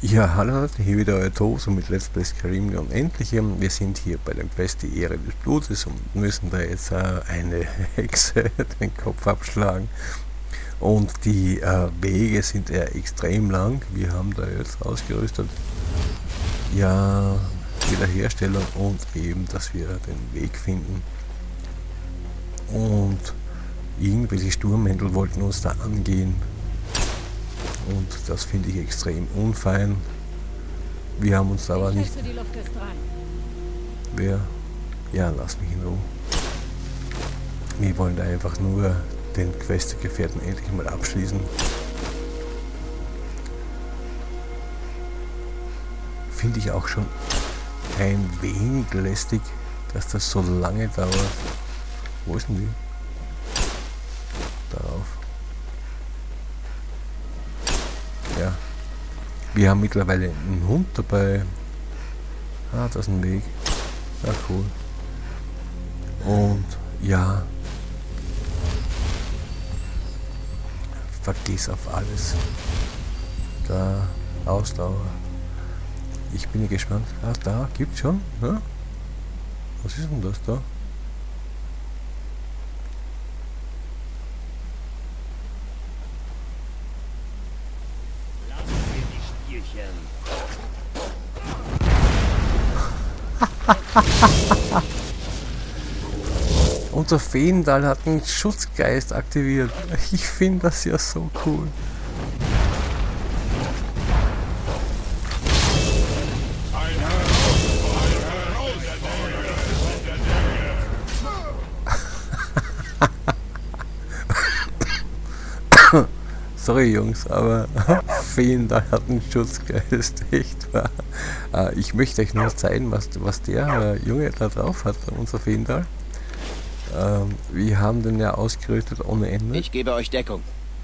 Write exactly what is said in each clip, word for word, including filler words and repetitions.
Ja, hallo, hier wieder euer Toso mit Let's Play Skyrim Unendlich. Wir sind hier bei dem Quest die Ehre des Blutes und müssen da jetzt äh, eine Hexe den Kopf abschlagen. Und die äh, Wege sind ja extrem lang. Wir haben da jetzt ausgerüstet. Ja, Wiederherstellung und eben, dass wir den Weg finden. Und irgendwelche Sturmhändel wollten uns da angehen. Und das finde ich extrem unfein. Wir haben uns aber nicht... Wer? Ja, lass mich in Ruhe. Wir wollen da einfach nur den Questgefährten endlich mal abschließen. Finde ich auch schon ein wenig lästig, dass das so lange dauert. Wo ist denn die? Darauf. Ja. Wir haben mittlerweile einen Hund dabei. Ah, das ist ein Weg. Ja, cool. Und ja. Vergiss auf alles. Da, Ausdauer. Ich bin gespannt. Ah, da gibt's schon. Ja? Was ist denn das da? Unser Feendal hat einen Schutzgeist aktiviert. Ich finde das ja so cool. Sorry Jungs, aber Feendal hat einen Schutzgeist, echt wahr. Äh, ich möchte euch nur zeigen, was, was der äh, Junge da drauf hat, unser Feendal. Ähm, wir haben den ja ausgerüstet ohne Ende. Ich gebe euch Deckung.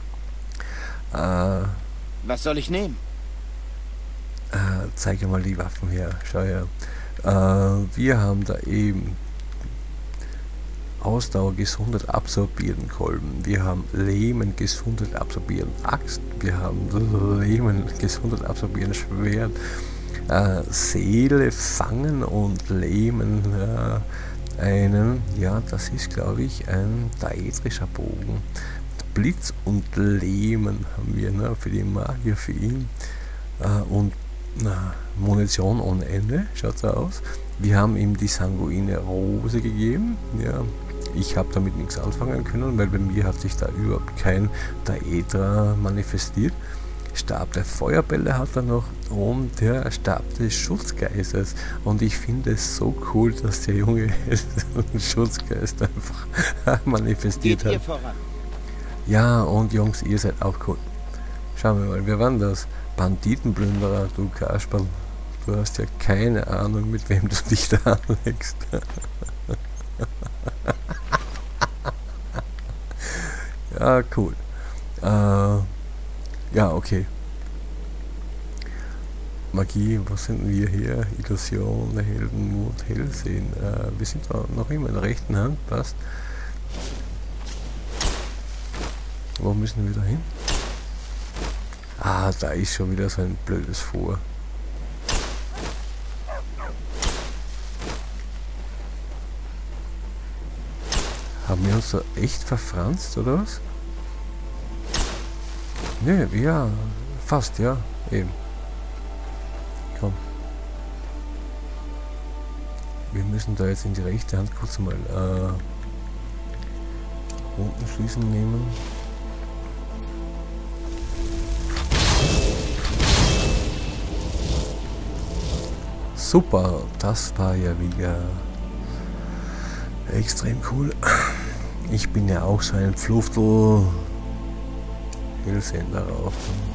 Äh, Was soll ich nehmen? äh, zeige mal die Waffen her, schau her. Äh, wir haben da eben Ausdauer, Gesundheit absorbieren Kolben. Wir haben Lähmen, Gesundheit absorbieren Axt. Wir haben Lähmen, Gesundheit absorbieren Schwert. Äh, Seele fangen und Lähmen äh, einen, ja, das ist glaube ich ein daedrischer Bogen. Blitz und Lähmen haben wir, ne, für die Magier, für ihn. Äh, und na, Munition ohne Ende, schaut so aus. Wir haben ihm die sanguine Rose gegeben. Ja, ich habe damit nichts anfangen können, weil bei mir hat sich da überhaupt kein Daedra manifestiert. Stab der Feuerbälle hat er noch und der Stab des Schutzgeistes. Und ich finde es so cool, dass der Junge einen Schutzgeist einfach manifestiert hat. Ja, und Jungs, ihr seid auch cool. Schauen wir mal, wer war das? Banditenplünderer, du Kasperl. Du hast ja keine Ahnung, mit wem du dich da anlegst. Ja, cool. Äh, ja, okay. Magie, was sind wir hier? Illusion, Heldenmut, Hellsehen. Äh, wir sind da noch immer in der rechten Hand, passt. Wo müssen wir da hin? Ah, da ist schon wieder so ein blödes Vor. Haben wir uns da echt verfranst, oder was? Ne, ja, fast, ja, eben. Komm. Wir müssen da jetzt in die rechte Hand kurz mal äh, unten schließen nehmen. Super, das war ja wieder extrem cool. Ich bin ja auch so ein Pfluftel. Hellsehen darauf.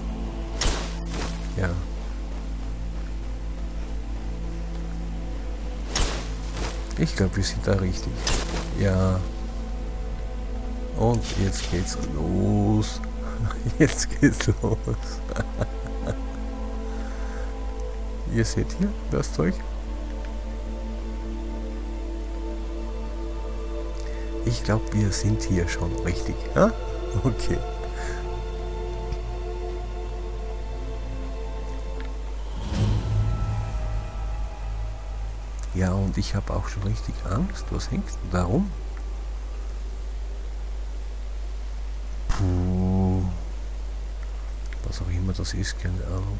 Ja. Ich glaube, wir sind da richtig. Ja. Und jetzt geht's los. Jetzt geht's los. Ihr seht hier das Zeug. Ich glaube, wir sind hier schon richtig. Ja? Okay. Ja, und ich habe auch schon richtig Angst. Was hängt denn da rum? Puh. Was auch immer das ist, keine Ahnung.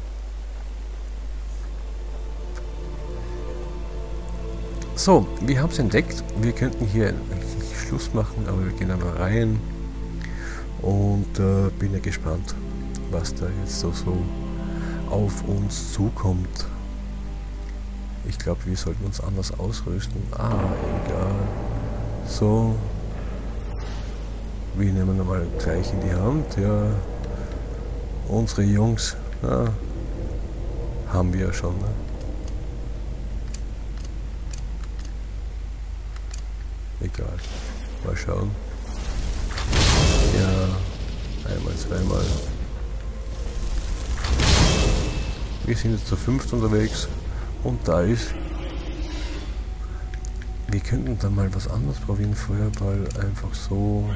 So, wir haben es entdeckt. Wir könnten hier Schluss machen, aber wir gehen einmal rein. Und äh, bin ja gespannt, was da jetzt so, so auf uns zukommt. Ich glaube, wir sollten uns anders ausrüsten. Ah, egal. So. Wir nehmen einmal gleich in die Hand. Ja. Unsere Jungs. Ja, haben wir ja schon. Ne? Egal. Mal schauen. Ja. Einmal, zweimal. Wir sind jetzt zu fünft unterwegs. Und da ist... Wir könnten dann mal was anderes probieren. Feuerball einfach so...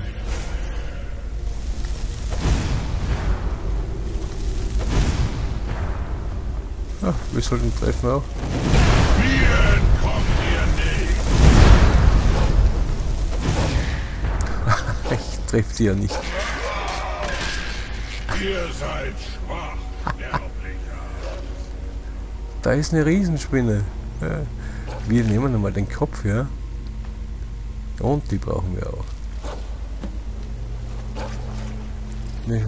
Ja, wir sollten treffen auch. Wir entkommen ihr nicht. Ich treffe die ja nicht. Ihr seid schwach, Sterblicher. Da ist eine Riesenspinne. Ja. Wir nehmen einmal den Kopf, ja. Und die brauchen wir auch. Nee.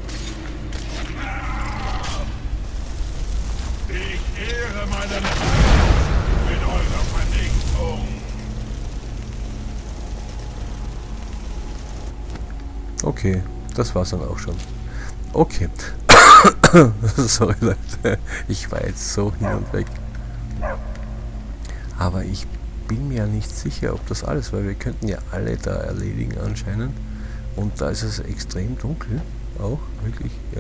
Ich ehre meinen Herrn mit eurer Vernichtung. Okay, das war's dann auch schon. Okay. Sorry Leute, ich war jetzt so hin und weg. Aber ich bin mir nicht sicher, ob das alles, weil wir könnten ja alle da erledigen anscheinend. Und da ist es extrem dunkel. Auch, wirklich, ja.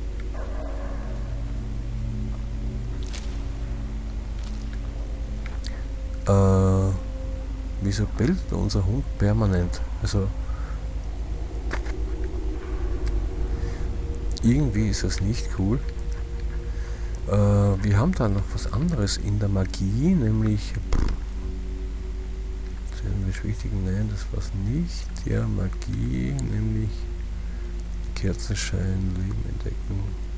Äh, wieso bellt unser Hund permanent? Also, irgendwie ist das nicht cool. Äh, wir haben da noch was anderes in der Magie, nämlich... Sind wir beschwichtigen? Nein, das war's nicht. Ja, Magie, nämlich Kerzenschein, Leben entdecken.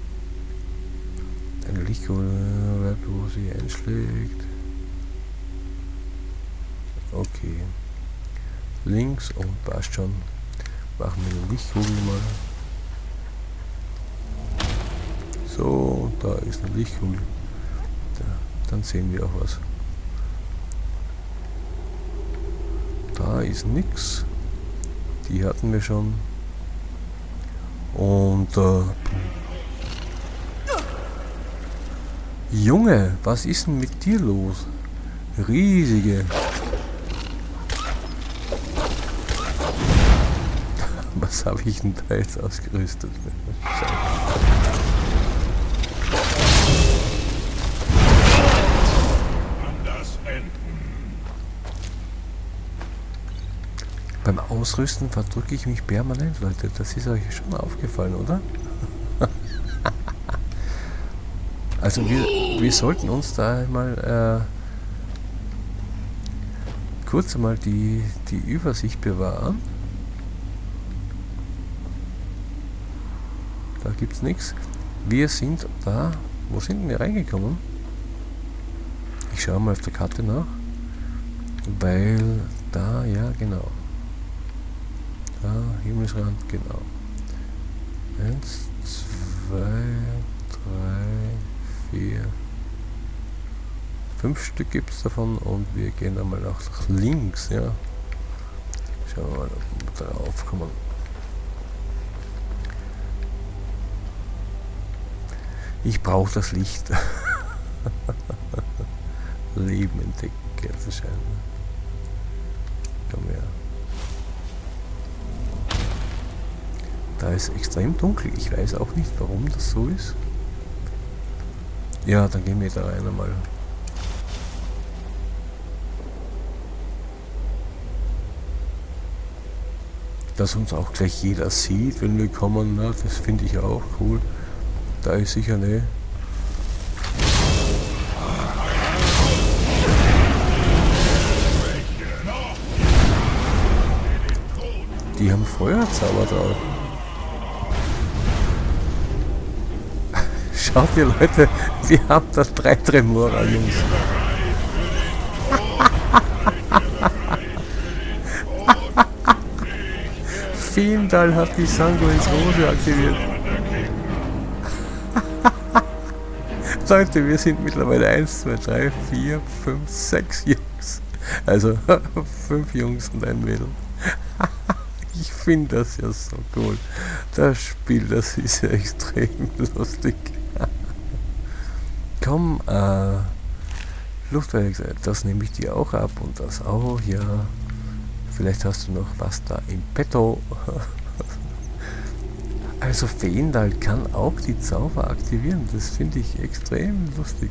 Eine Lichtkohle, wo sie einschlägt. Okay. Links und passt schon. Machen wir eine Lichtkugel mal. So, da ist eine Lichtkugel. Da, dann sehen wir auch was. Da ist nix. Die hatten wir schon. Und äh, Junge, was ist denn mit dir los? Riesige. Was habe ich denn da jetzt ausgerüstet? Beim Ausrüsten verdrücke ich mich permanent, Leute. Das ist euch schon aufgefallen, oder? Also wir, wir sollten uns da mal äh, kurz einmal die, die Übersicht bewahren. Da gibt es nichts. Wir sind da. Wo sind wir reingekommen? Ich schaue mal auf der Karte nach. Weil da, ja genau. Da, Himmelsrand, genau. Eins, zwei, drei, vier. Fünf Stück gibt es davon und wir gehen einmal nach links, ja. Schauen wir mal, ob wir darauf kommen. Ich brauche das Licht. Leben entdecken, Kerzenschein. Komm her. Da ist extrem dunkel. Ich weiß auch nicht, warum das so ist. Ja, dann gehen wir da rein einmal. Dass uns auch gleich jeder sieht, wenn wir kommen. Na, das finde ich auch cool. Da ist sicher eine... Die haben Feuerzauber drauf. Schaut ihr Leute, wir haben da drei Tremora, Jungs. Feendal hat die Sanguins Rose aktiviert. Leute, wir sind mittlerweile eins, zwei, drei, vier, fünf, sechs Jungs. Also fünf Jungs und ein Mädel. Ich finde das ja so cool. Das Spiel, das ist ja extrem lustig. Komm, äh, Luftwaffe, das nehme ich dir auch ab und das auch, ja. Vielleicht hast du noch was da im Petto. Also Feendal kann auch die Zauber aktivieren. Das finde ich extrem lustig.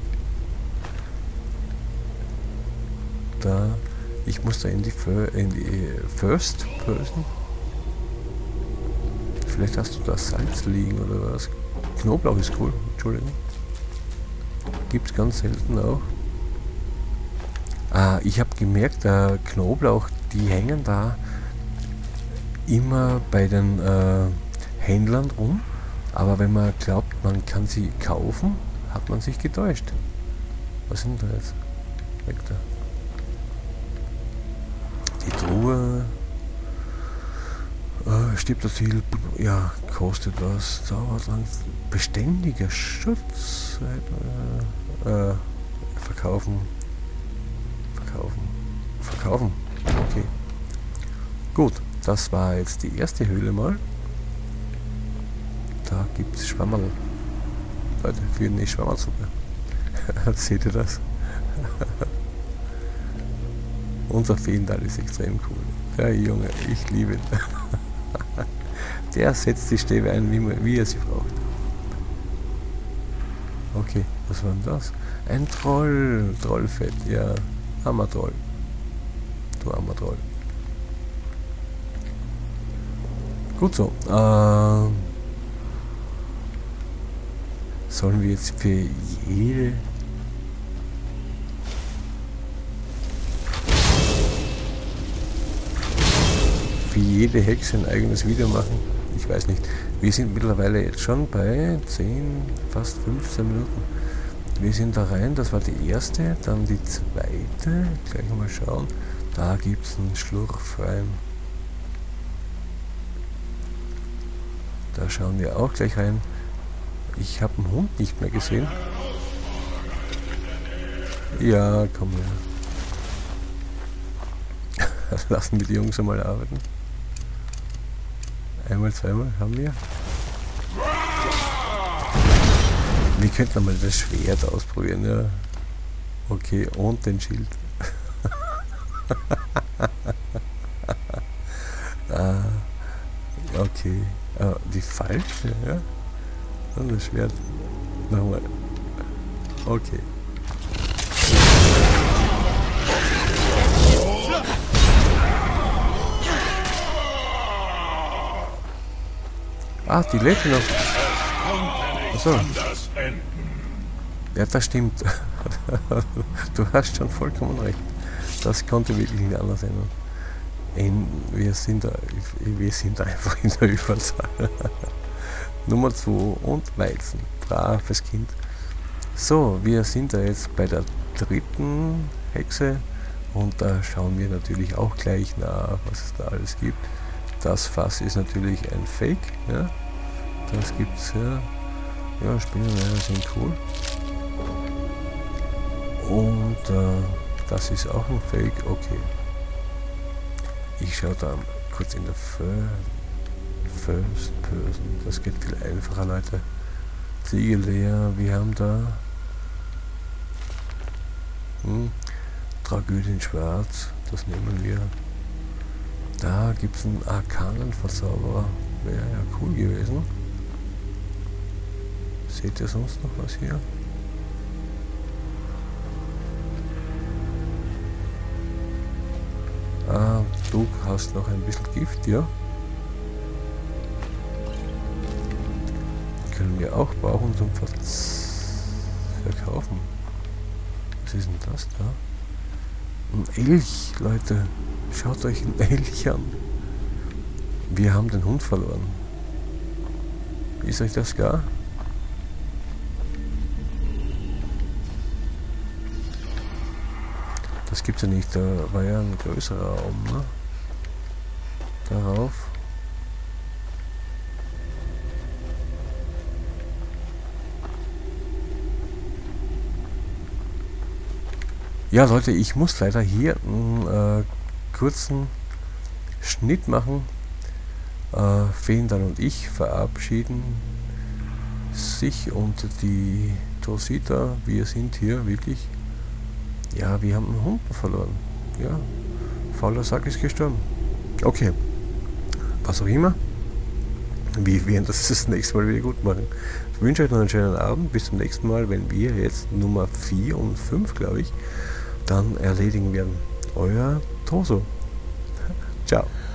Da, ich muss da in die, in die First Person. Vielleicht hast du da Salz liegen oder was. Knoblauch ist cool, Entschuldigung. Gibt es ganz selten auch. Ah, ich habe gemerkt, der Knoblauch, die hängen da immer bei den äh, Händlern rum, aber wenn man glaubt, man kann sie kaufen, hat man sich getäuscht. Was sind da jetzt? Weg da. Die Truhe. Äh, stirbt das Ziel. Ja, kostet was. Zaubertrank. Beständiger Schutz. Äh, äh, verkaufen. Verkaufen. Verkaufen. Okay. Gut, das war jetzt die erste Höhle mal. Da gibt es Schwammerl. Leute, für eine Schwammerlsuppe. Seht ihr das? Unser Feendal ist extrem cool. Der Junge, ich liebe ihn. Der setzt die Stäbe ein, wie, man, wie er sie braucht. Okay, was war denn das? Ein Troll. Trollfett, ja. Armer Troll. Du armer Troll. Gut so. Ähm, sollen wir jetzt für jede für jede Hexe ein eigenes Video machen? Ich weiß nicht. Wir sind mittlerweile jetzt schon bei zehn, fast fünfzehn Minuten. Wir sind da rein, das war die erste, dann die zweite. Gleich mal schauen. Da gibt es einen Schlurf rein. Da schauen wir auch gleich rein. Ich habe den Hund nicht mehr gesehen. Ja, komm her. Lassen wir die Jungs einmal arbeiten. Einmal, zweimal haben wir. Wir könnten einmal das Schwert ausprobieren, ja. Okay, und den Schild. ah, okay. Ah, die falsche, ja. Und das Schwert. Nochmal. Okay. Ah, die lebt noch. Achso. Ja, das stimmt. Du hast schon vollkommen recht. Das konnte wirklich nicht anders ändern. In, wir, sind da, wir sind einfach in der Überzahl. Nummer zwei und Weizen. Braves Kind. So, wir sind da jetzt bei der dritten Hexe und da schauen wir natürlich auch gleich nach, was es da alles gibt. Das Fass ist natürlich ein Fake. Ja? Das gibt's ja. Ja, Spinnenwälder sind cool. Und äh, das ist auch ein Fake. Okay. Ich schaue da kurz in der First Person. Das geht viel einfacher, Leute. Ziegel leer. Wir haben da hm, Tragödien schwarz. Das nehmen wir. Da gibt es einen Arkanenverzauberer. Wäre ja cool gewesen. Seht ihr sonst noch was hier? Ah, du hast noch ein bisschen Gift, ja? Können wir auch brauchen zum Ver Verkaufen. Was ist denn das da? Ein Elch, Leute. Schaut euch einen Elch an. Wir haben den Hund verloren. Ist euch das klar? Das gibt's ja nicht, da war ja ein größerer Raum, ne? Darauf. Ja Leute, ich muss leider hier einen äh, kurzen Schnitt machen. Äh, Feendan und ich verabschieden sich und die Tosita. Wir sind hier wirklich... Ja, wir haben einen Hund verloren. Ja, fauler Sack ist gestorben. Okay, was auch immer. Wir werden das das nächste Mal wieder gut machen. Ich wünsche euch noch einen schönen Abend. Bis zum nächsten Mal, wenn wir jetzt Nummer vier und fünf, glaube ich, dann erledigen werden. Euer Toso. Ciao.